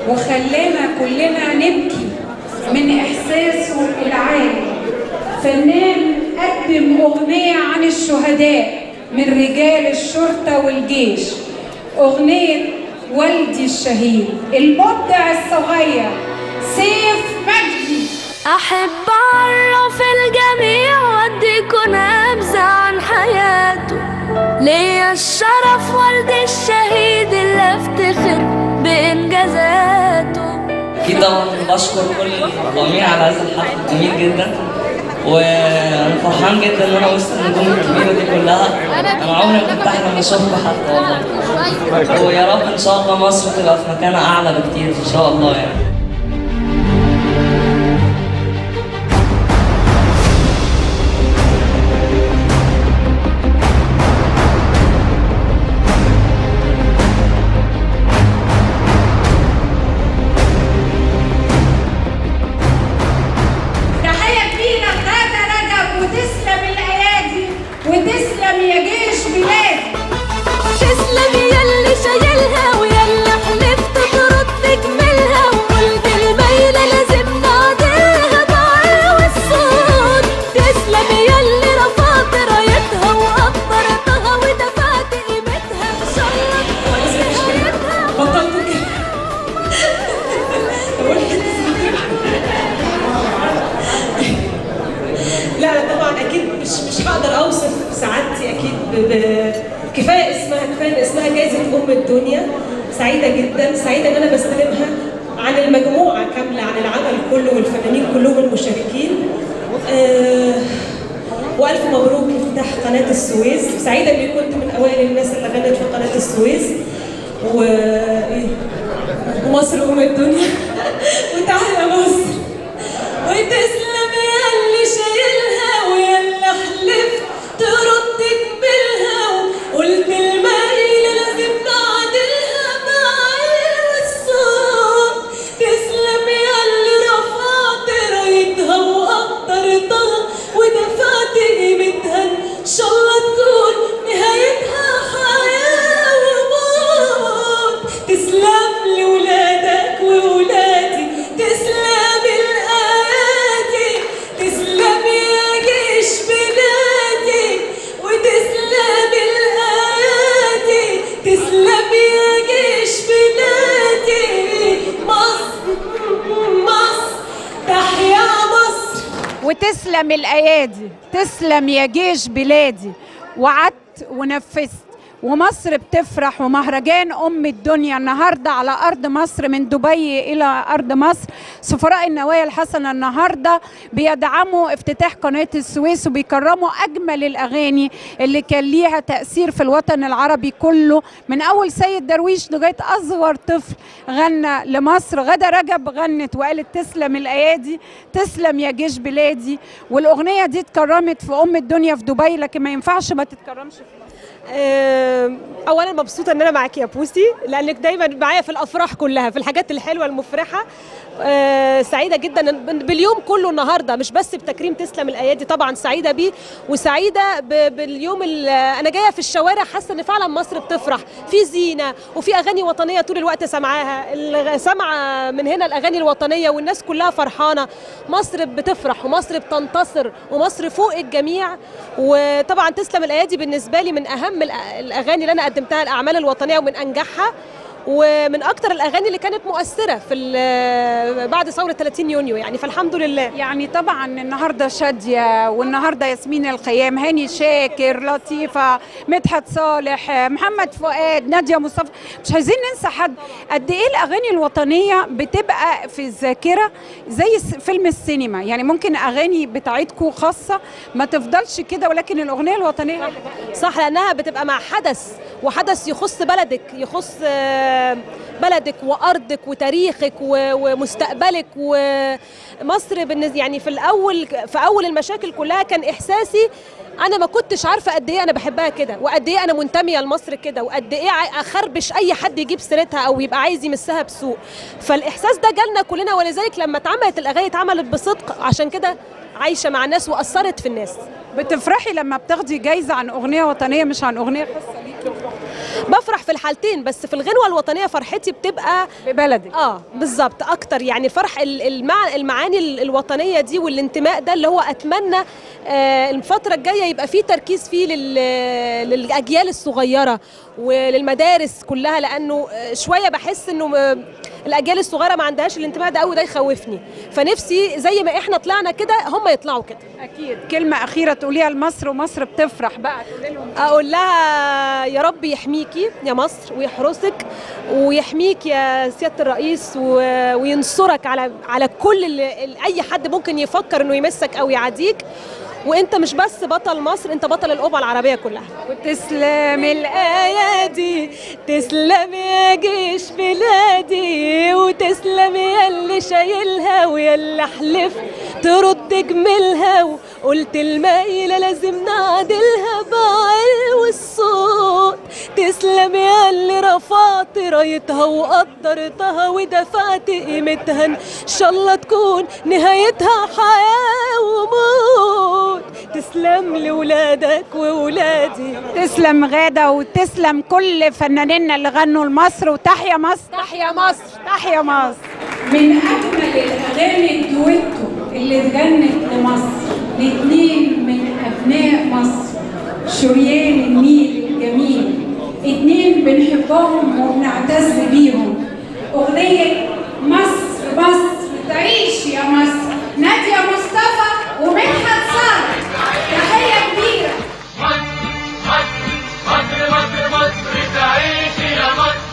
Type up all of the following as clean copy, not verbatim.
وخلانا كلنا نبكي من إحساسه العالي. فنان قدم أغنية عن الشهداء من رجال الشرطة والجيش، أغنية والدي الشهيد. المبدع الصغير سيف مجدي. أحب أعرف الجميع وأديكوا نبذة عن حياته، ليا الشرف والدي الشهيد اللي أفتخر بإنجازاته. أكيد طبعا بشكر كل الجميع على هذا الحفل الجميل جدا، وانا فرحان جدا ان انا وسط النجوم الكبيره دي كلها. انا عمري ما كنت احلم اشوفكم حتى والله، ويا رب ان شاء الله مصر تبقى في مكان اعلى بكتير ان شاء الله يعني. وتسلم يا جيش بلادي. تسلم ياللي شايلها وياللي حلفت ترد تكملها، وقلت الميلة لازم نعدلها بعقل والصوت. تسلم ياللي رفعت رايتها وقدرتها ودفعت قيمتها، ان شاء الله تكون نهايتها. بطلت كده. لا طبعا اكيد مش هقدر اوصف سعادتي اكيد كفايه اسمها جائزه الدنيا. سعيده جدا، سعيده ان انا بستلمها عن المجموعه كامله، عن العمل كله والفنانين كلهم المشاركين. والف مبروك افتتاح قناه السويس. سعيده اني كنت من اوائل الناس اللي غنت في قناه السويس. ومصر الدنيا. وتعالى مصر وتسلم ياللي شايلها وياللي حلفت ترد تكملها، وقلت الميلة لازم نعدلها بعقل والصوت. تسلم ياللي رفعت رايتها وقدرتها ودفعت قيمتها، ان شاء الله تكون نهايتها حياة وموت. تسلم لولادك وولادي، تسلم وتسلم الأيادي. تسلم يا جيش بلادي. وعدت ونفذت، ومصر بتفرح. ومهرجان الدنيا النهارده على أرض مصر، من دبي إلى أرض مصر. سفراء النوايا الحسنة النهارده بيدعموا افتتاح قناة السويس، وبيكرموا أجمل الأغاني اللي كان ليها تأثير في الوطن العربي كله، من أول سيد درويش لغاية أصغر طفل غنى لمصر. غادة رجب غنت وقالت تسلم الأيادي، تسلم يا جيش بلادي. والأغنية دي اتكرمت في الدنيا في دبي، لكن ما ينفعش ما تتكرمش في مصر. اولا مبسوطه ان انا معاكي يا بوسي، لانك دايما معايا في الافراح كلها، في الحاجات الحلوه المفرحه. سعيده جدا باليوم كله النهارده، مش بس بتكريم تسلم الايادي، طبعا سعيده بيه، وسعيده باليوم اللي انا جايه في الشوارع حاسه ان فعلا مصر بتفرح، في زينه وفي اغاني وطنيه طول الوقت سامعاها، سامعه من هنا الاغاني الوطنيه والناس كلها فرحانه. مصر بتفرح ومصر بتنتصر ومصر فوق الجميع. وطبعا تسلم الايادي بالنسبه لي من اهم الاغاني اللي انا قدمتها، الاعمال الوطنيه ومن انجحها، ومن اكتر الاغاني اللي كانت مؤثره في بعد ثوره 30 يونيو يعني، فالحمد لله. يعني طبعا النهارده شاديه، والنهارده ياسمين الخيام، هاني شاكر، لطيفه، مدحت صالح، محمد فؤاد، ناديه مصطفى، مش عايزين ننسى حد. قد ايه الاغاني الوطنيه بتبقى في الذاكره زي فيلم السينما، يعني ممكن اغاني بتاعتكم خاصه ما تفضلش كده، ولكن الاغنيه الوطنيه صح، لانها بتبقى مع حدث، وحدث يخص بلدك، يخص بلدك وارضك وتاريخك ومستقبلك. ومصر يعني في اول المشاكل كلها كان احساسي انا ما كنتش عارفه قد ايه انا بحبها كده، وقد ايه انا منتميه لمصر كده، وقد ايه اخربش اي حد يجيب سيرتها او يبقى عايز يمسها بسوء. فالاحساس ده جالنا كلنا، ولذلك لما اتعملت الاغاني اتعملت بصدق، عشان كده عايشه مع الناس واثرت في الناس. بتفرحي لما بتاخدي جايزه عن اغنيه وطنيه مش عن اغنيه خاصه ليكي؟ بفرح في الحالتين، بس في الغنوه الوطنيه فرحتي بتبقى ببلدك. بالظبط اكتر، يعني الفرح المعاني الوطنيه دي والانتماء ده اللي هو اتمنى الفتره الجايه يبقى فيه تركيز فيه للاجيال الصغيره وللمدارس كلها، لانه شويه بحس انه الاجيال الصغيره ما عندهاش الانتماء ده قوي، ده يخوفني. فنفسي زي ما احنا طلعنا كده هم يطلعوا كده. اكيد. كلمه اخيره تقوليها لمصر ومصر بتفرح بقى، تقولي لهم اقول لها يا رب يحميكي يا مصر ويحرسك ويحميك يا سياده الرئيس وينصرك على كل اي حد ممكن يفكر انه يمسك او يعاديك، وانت مش بس بطل مصر، انت بطل الامه العربيه كلها. وتسلم الايادي، تسلم يا جيش بلادي، وتسلم يا اللي شايلها ويا اللي حلف ترد جميلها، وقلت المايله لازم نعدلها بعلو الصوت. تسلم يا اللي رفعت رايتها وقدرتها ودفعت قيمتها، ان شاء الله تكون نهايتها حياه وموت. تسلم لولادك وولادي. تسلم غادة، وتسلم كل فنانينا اللي غنوا لمصر، وتحيا مصر. تحيا مصر. تحيا مصر. من أجمل الأغاني الدويتو اللي اتغنت لمصر لاتنين من أبناء مصر، شريان النيل الجميل، اتنين بنحبهم وبنعتز بيهم. أغنية مصر مصر تعيش يا مصر، نادية مصطفى ومدحت صالح. تحية كبيرة. مصر مصر مصر مصر تعيش يا مصر،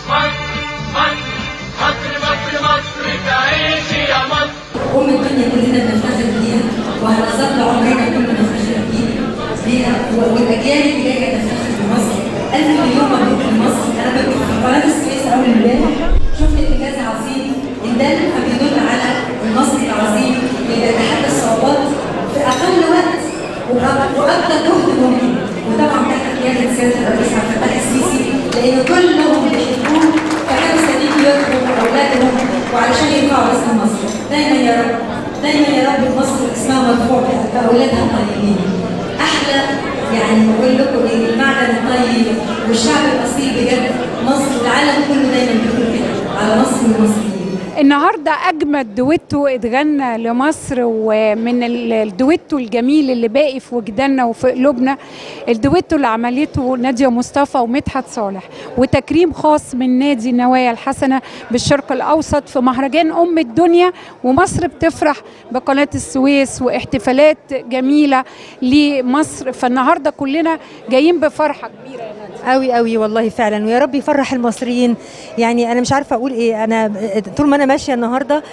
مصر مصر مصر مصر تعيش يا مصر. الدنيا كلنا بنفتخر بيها وهنظل عمرنا كلنا نفتخر بيها، والاجيال اللي جايه تفتخر بمصر. ألف مليون مبروك لمصر. انا كنت في قناه السويس اول امبارح، شفت انجاز عظيم، ان ده بيدل على المصري العظيم اللي بيتحدى الصعوبات في اقل وقت واكثر جهد ممكن، وطبعا تحت قياده سياده الرئيس عبد الفتاح السيسي، لان كلهم بيحبوه فكانوا مستنيين يربوا اولادهم وعلشان يرفعوا اسم مصر. دايما يا رب، دايما يا رب مصر اسمها مرفوع باولادها الطيبين. احلى يعني بقول لكم ايه، المعدن الطيب والشعب الاصيل بجد. مصر العالم كله دايما بيقول كده على مصر والمصريين. النهارده اجمد دويتو اتغنى لمصر، ومن الدويتو الجميل اللي باقي في وجداننا وفي قلوبنا الدويتو اللي عملته نادية مصطفى ومدحت صالح، وتكريم خاص من نادي النوايا الحسنه بالشرق الاوسط في مهرجان ام الدنيا. ومصر بتفرح بقناه السويس واحتفالات جميله لمصر، فالنهارده كلنا جايين بفرحه كبيره يا نادية. قوي قوي والله فعلا، ويا رب يفرح المصريين. يعني انا مش عارفه اقول ايه، انا طول ما انا ماشيه النهارده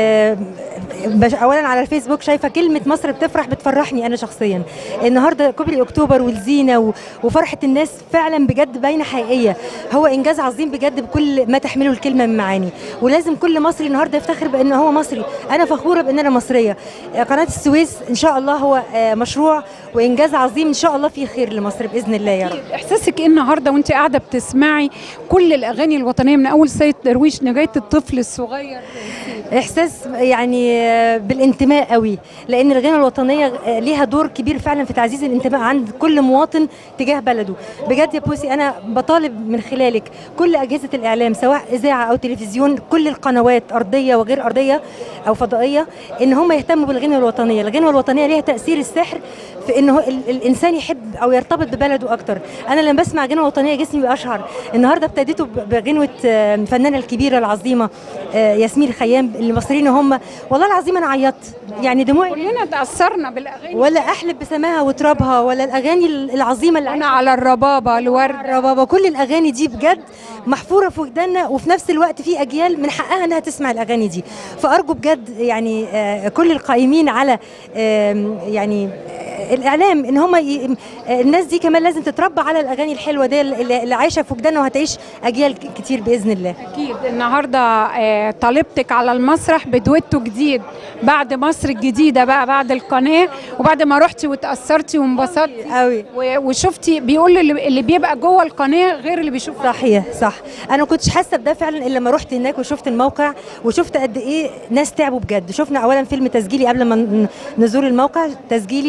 اولا على الفيسبوك شايفه كلمه مصر بتفرح بتفرحني انا شخصيا. النهارده كوبري اكتوبر والزينه وفرحه الناس فعلا بجد باينه حقيقيه. هو انجاز عظيم بجد بكل ما تحمله الكلمه من معاني، ولازم كل مصري النهارده يفتخر بان هو مصري. انا فخوره بان انا مصريه. قناه السويس ان شاء الله هو مشروع وانجاز عظيم، ان شاء الله فيه خير لمصر باذن الله يا رب. احساسك ايه النهارده وانت قاعده بتسمعي كل الاغاني الوطنيه من اول سيد درويش لغايه الطفل الصغير؟ احساس يعني بالانتماء قوي، لان الغنى الوطنيه ليها دور كبير فعلا في تعزيز الانتماء عند كل مواطن تجاه بلده. بجد يا بوسي انا بطالب من خلالك كل اجهزه الاعلام سواء اذاعه او تلفزيون، كل القنوات ارضيه وغير ارضيه او فضائيه، ان هم يهتموا بالغنى الوطنيه. الغنى الوطنيه ليها تاثير السحر في انه الانسان يحب او يرتبط ببلده اكتر. انا لما بسمع غنى وطنيه جسمي بيقشعر. النهارده ابتديته بغنوه الفنانه الكبيره العظيمه ياسمين خيام. المصريين هم والله العظيم انا عيطت، يعني دموعي كلنا تاثرنا بالاغاني، ولا احلب بسماها وترابها ولا الاغاني العظيمه اللي انا على الربابه الورد الربابه. كل الاغاني دي بجد محفوره في وجداننا، وفي نفس الوقت في اجيال من حقها انها تسمع الاغاني دي. فارجو بجد يعني كل القائمين على يعني الاعلام ان هم الناس دي كمان لازم تتربى على الاغاني الحلوه دي اللي عايشه في وجداننا وهتعيش اجيال كتير باذن الله. اكيد. النهارده طالبتك على المسرح بدويتو جديد بعد مصر الجديده بقى، بعد القناه وبعد ما رحتي وتاثرتي وانبسطتي قوي وشفتي بيقول اللي بيبقى جوه القناه غير اللي بيشوف. صحيح صح. انا ما كنتش حاسه بده فعلا الا لما رحت هناك وشفت الموقع وشفت قد ايه ناس تعبوا بجد. شفنا اولا فيلم تسجيلي قبل ما نزور الموقع، تسجيلي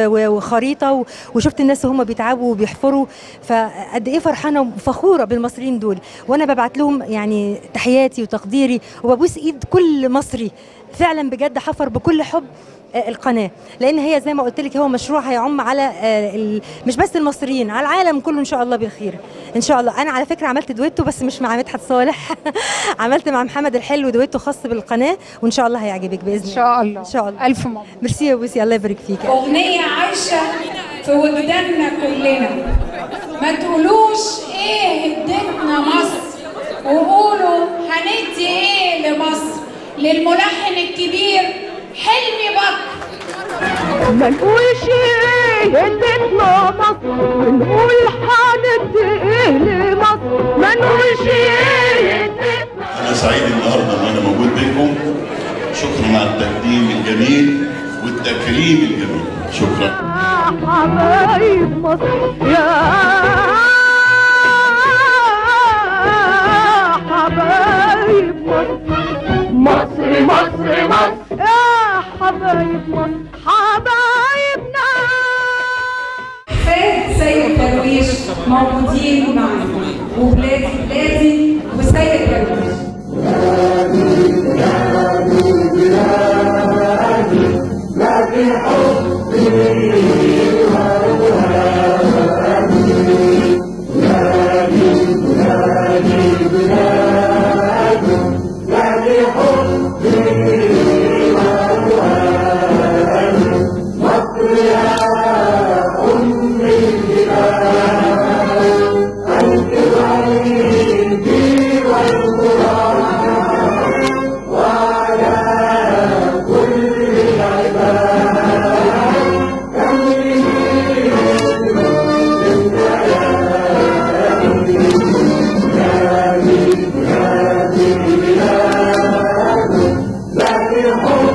وخريطه وشفت الناس وهم بيتعبوا وبيحفروا، فقد ايه فرحانه وفخوره بالمصريين دول، وانا ببعت لهم يعني تحياتي وتقديري وببوس ايد كل مصري فعلا بجد حفر بكل حب القناه، لان هي زي ما قلت لك هو مشروع هيعم على مش بس المصريين، على العالم كله ان شاء الله بالخير ان شاء الله. انا على فكره عملت دويتو بس مش مع مدحت صالح عملت مع محمد الحلو دويتو خاص بالقناه، وان شاء الله هيعجبك باذن الله. ان شاء الله ان شاء الله. الف مبروك. ميرسي يا بوسي، الله يبارك فيك. اغنيه عايشه في وجداننا كلنا، ما تقولوش ايه ادتنا مصر، وقولوا هندي ايه لمصر، للملحن الكبير حلمي بكر. ما نقولش ايه ادتنا مصر، نقول هندي ايه لمصر، ما نقولش ايه ادتنا. انا سعيد النهارده ان انا موجود بينكم، شكرا على التقديم الجميل والتكريم الجميل، شكرا. يا حبايب مصر، يا حبايب مصر، مصر مصر مصر، يا حبايب مصر حبايبنا. فات سيد درويش موجودين معنا، وبلادي بلادي وسيد درويش. Oh